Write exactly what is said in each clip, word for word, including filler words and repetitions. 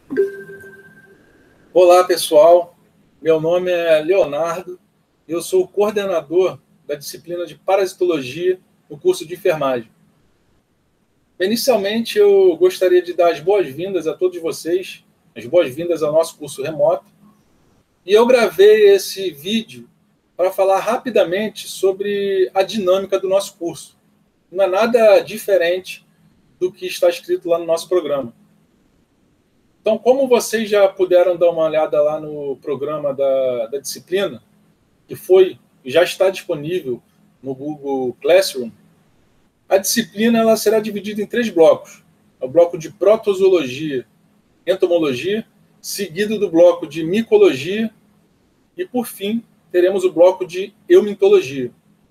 Olá, pessoal. Meu nome é Leonardo e eu sou o coordenador da disciplina de parasitologia no curso de enfermagem. Inicialmente, eu gostaria de dar as boas-vindas a todos vocês, as boas-vindas ao nosso curso remoto. E eu gravei esse vídeo para falar rapidamente sobre a dinâmica do nosso curso. Não é nada diferente do que está escrito lá no nosso programa. Então, como vocês já puderam dar uma olhada lá no programa da, da disciplina, que foi, já está disponível no Google Classroom, a disciplina ela será dividida em três blocos. O bloco de protozoologia, entomologia, seguido do bloco de micologia e, por fim, teremos o bloco de eumintologia.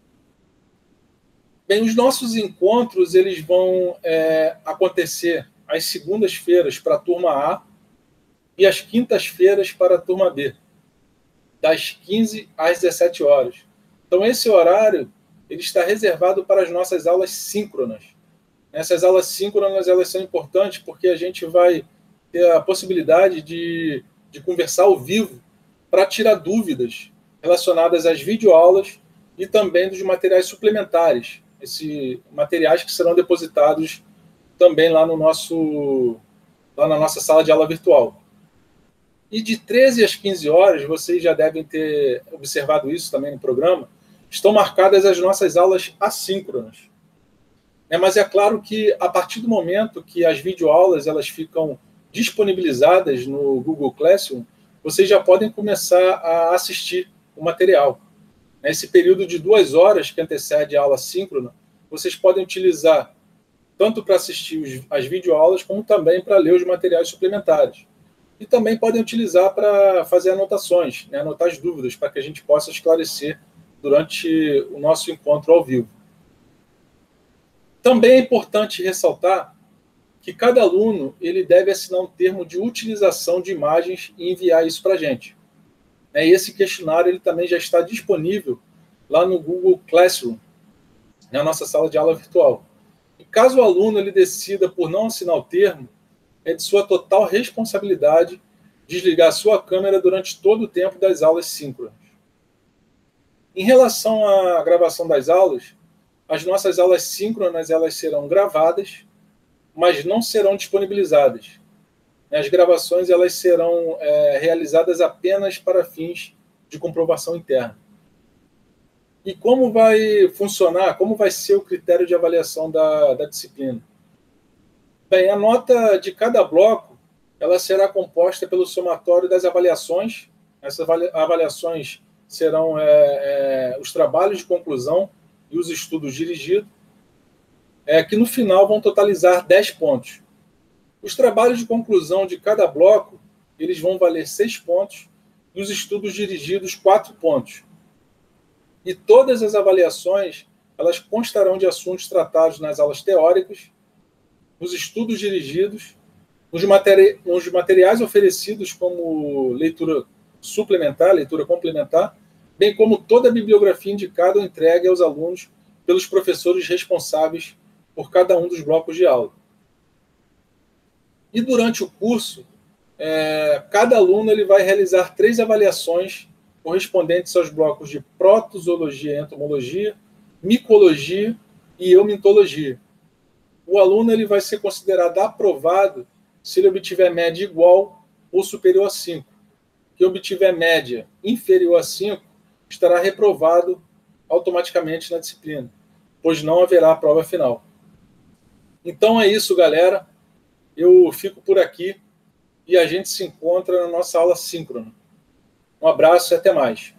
Bem, os nossos encontros eles vão é, acontecer às segundas-feiras para a turma A e às quintas-feiras para a turma B, das quinze às dezessete horas. Então, esse horário ele está reservado para as nossas aulas síncronas. Essas aulas síncronas elas são importantes porque a gente vai ter a possibilidade de, de conversar ao vivo para tirar dúvidas relacionadas às videoaulas e também dos materiais suplementares, esses materiais que serão depositados também lá, no nosso, lá na nossa sala de aula virtual. E de treze às quinze horas, vocês já devem ter observado isso também no programa, estão marcadas as nossas aulas assíncronas. É, mas é claro que, a partir do momento que as videoaulas elas ficam disponibilizadas no Google Classroom, vocês já podem começar a assistir o material. Nesse período de duas horas que antecede a aula síncrona, vocês podem utilizar tanto para assistir as videoaulas, como também para ler os materiais suplementares. E também podem utilizar para fazer anotações, né, anotar as dúvidas, para que a gente possa esclarecer durante o nosso encontro ao vivo. Também é importante ressaltar que cada aluno ele deve assinar um termo de utilização de imagens e enviar isso para a gente. E esse questionário ele também já está disponível lá no Google Classroom, na nossa sala de aula virtual. E caso o aluno ele decida por não assinar o termo, é de sua total responsabilidade desligar a sua câmera durante todo o tempo das aulas síncronas. Em relação à gravação das aulas, as nossas aulas síncronas elas serão gravadas, mas não serão disponibilizadas. As gravações elas serão é, realizadas apenas para fins de comprovação interna. E como vai funcionar, como vai ser o critério de avaliação da, da disciplina? Bem, a nota de cada bloco ela será composta pelo somatório das avaliações. Essas avaliações serão é, é, os trabalhos de conclusão e os estudos dirigidos, é, que no final vão totalizar dez pontos. Os trabalhos de conclusão de cada bloco eles vão valer seis pontos e os estudos dirigidos quatro pontos. E todas as avaliações elas constarão de assuntos tratados nas aulas teóricas, nos estudos dirigidos, nos, materi nos materiais oferecidos como leitura suplementar, leitura complementar, bem como toda a bibliografia indicada ou entregue aos alunos pelos professores responsáveis por cada um dos blocos de aula. E durante o curso, é, cada aluno ele vai realizar três avaliações correspondentes aos blocos de protozoologia e entomologia, micologia e eumintologia. O aluno ele vai ser considerado aprovado se ele obtiver média igual ou superior a cinco. Quem obtiver média inferior a cinco estará reprovado automaticamente na disciplina, pois não haverá prova final. Então é isso, galera. Eu fico por aqui e a gente se encontra na nossa aula síncrona. Um abraço e até mais.